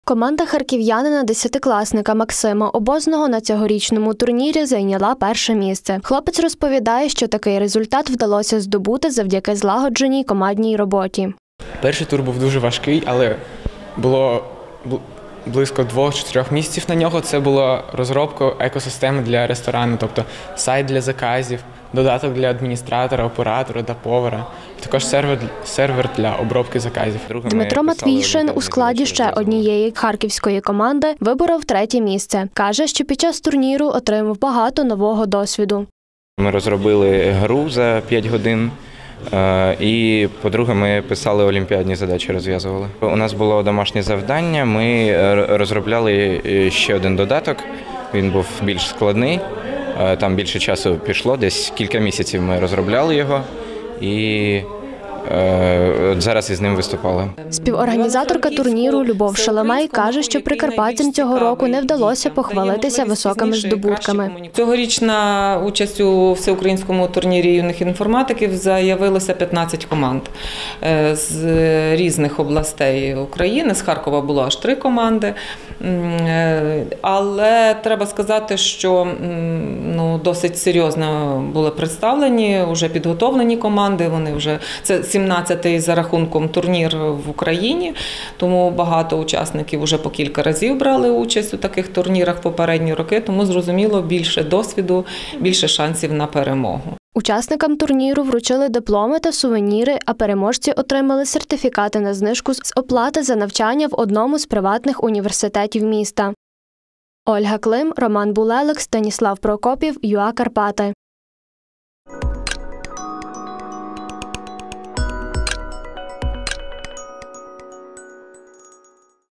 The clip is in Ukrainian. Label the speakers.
Speaker 1: Команда харків'янина десятикласника Максима Обозного на цьогорічному турнірі зайняла перше місце. Хлопець розповідає, що такий результат вдалося здобути завдяки злагодженій командній роботі.
Speaker 2: Перший тур був дуже важкий, але було близько 2-4 місяців на нього. Це була розробка екосистеми для ресторану, тобто сайт для заказів, додаток для адміністратора, оператора та повара, також сервер для обробки заказів.
Speaker 1: Дмитро Матвійшин у складі ще однієї харківської команди виборов третє місце. Каже, що під час турніру отримав багато нового досвіду.
Speaker 3: Ми розробили гру за 5 годин. І, по-друге, ми писали олімпіадні задачі, розв'язували. У нас було домашнє завдання, ми розробляли ще один додаток, він був більш складний, там більше часу пішло, десь кілька місяців ми розробляли його і зараз із ним виступали.
Speaker 1: Співорганізаторка турніру Любов Шалемей каже, що прикарпатцям цього року не вдалося похвалитися високими здобутками.
Speaker 4: Цьогорічна участь у всеукраїнському турнірі юних інформатиків заявилося 15 команд з різних областей України. З Харкова було аж 3 команди. Але треба сказати, що досить серйозно були представлені, вже підготовлені команди. Вони вже це 17-й за рахунком турнір в Україні, тому багато учасників вже по кілька разів брали участь у таких турнірах попередні роки, тому зрозуміло більше досвіду, більше шансів на перемогу.
Speaker 1: Учасникам турніру вручили дипломи та сувеніри, а переможці отримали сертифікати на знижку з оплати за навчання в одному з приватних університетів міста. Ольга Клим, Роман Булелик, Станіслав Прокопів, ЮА Карпати.